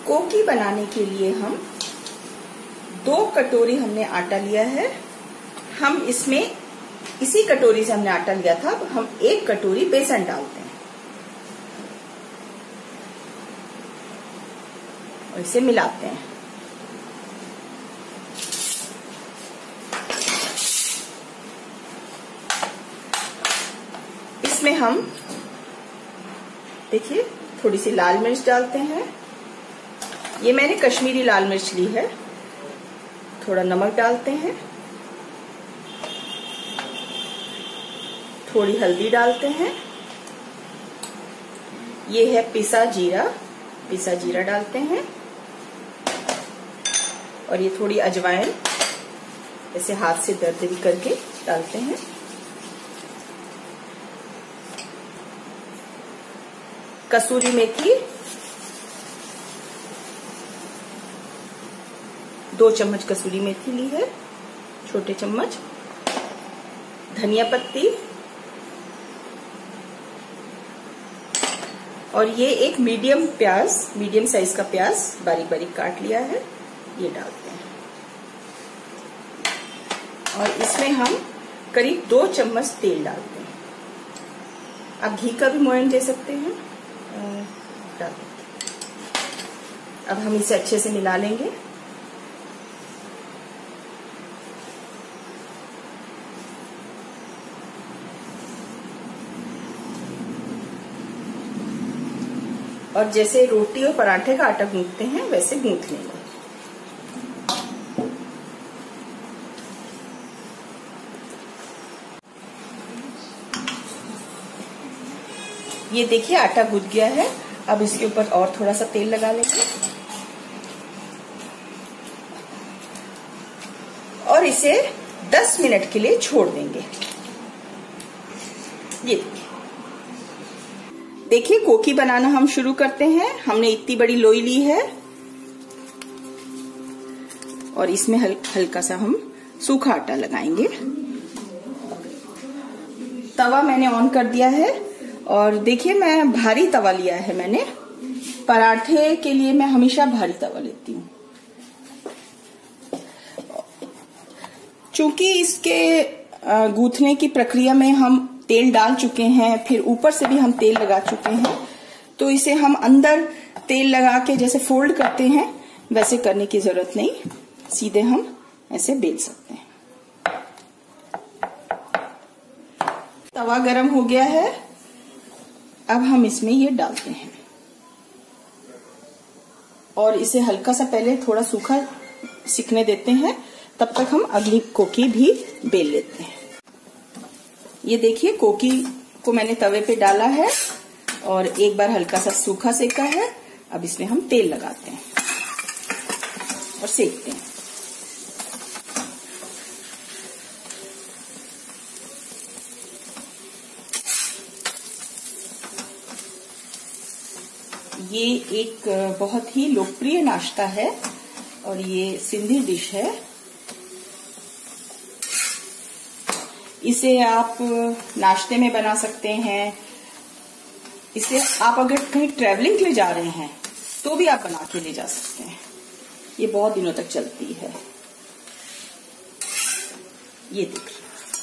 कोकी बनाने के लिए हम 2 कटोरी हमने आटा लिया है। हम इसमें इसी कटोरी से हमने आटा लिया था, अब हम 1 कटोरी बेसन डालते हैं और इसे मिलाते हैं। इसमें हम देखिए थोड़ी सी लाल मिर्च डालते हैं। ये मैंने कश्मीरी लाल मिर्च ली है। थोड़ा नमक डालते हैं, थोड़ी हल्दी डालते हैं। ये है पिसा जीरा डालते हैं और ये थोड़ी अजवाइन ऐसे हाथ से दरदरी करके डालते हैं। कसूरी मेथी 2 चम्मच कसूरी मेथी ली है, छोटे चम्मच। धनिया पत्ती और ये एक मीडियम साइज का प्याज बारीक बारीक काट लिया है, ये डालते हैं। और इसमें हम करीब 2 चम्मच तेल डालते हैं। आप घी का भी मोयन दे सकते हैं। डाल देते हैं। अब हम इसे अच्छे से मिला लेंगे। और जैसे रोटी और पराठे का आटा गूंथते हैं वैसे गूंथ लेंगे। ये देखिए आटा गूंथ गया है। अब इसके ऊपर और थोड़ा सा तेल लगा लेंगे और इसे 10 मिनट के लिए छोड़ देंगे। ये देखिए कोकी बनाना हम शुरू करते हैं। हमने इतनी बड़ी लोई ली है और इसमें हल्का सा हम सूखा आटा लगाएंगे। तवा मैंने ऑन कर दिया है और देखिए मैं भारी तवा लिया है मैंने। पराठे के लिए मैं हमेशा भारी तवा लेती हूँ। चूंकि इसके गूंथने की प्रक्रिया में हम तेल डाल चुके हैं, फिर ऊपर से भी हम तेल लगा चुके हैं, तो इसे हम अंदर तेल लगा के जैसे फोल्ड करते हैं वैसे करने की जरूरत नहीं, सीधे हम ऐसे बेल सकते हैं। तवा गरम हो गया है। अब हम इसमें ये डालते हैं और इसे हल्का सा पहले थोड़ा सूखा सिकने देते हैं। तब तक हम अगली कोकी भी बेल लेते हैं। ये देखिए कोकी को मैंने तवे पे डाला है और एक बार हल्का सा सूखा सेका है। अब इसमें हम तेल लगाते हैं और सेकते हैं। ये एक बहुत ही लोकप्रिय नाश्ता है और ये सिंधी डिश है। इसे आप नाश्ते में बना सकते हैं। इसे आप अगर कहीं ट्रैवलिंग के लिए जा रहे हैं तो भी आप बना के ले जा सकते हैं। ये बहुत दिनों तक चलती है। ये देखिए,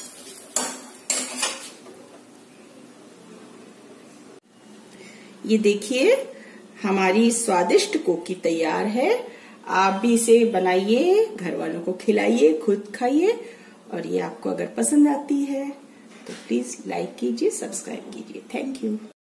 ये देखिए हमारी स्वादिष्ट कोकी तैयार है। आप भी इसे बनाइए, घर वालों को खिलाइए, खुद खाइए। और ये आपको अगर पसंद आती है तो प्लीज लाइक कीजिए, सब्सक्राइब कीजिए। Thank you.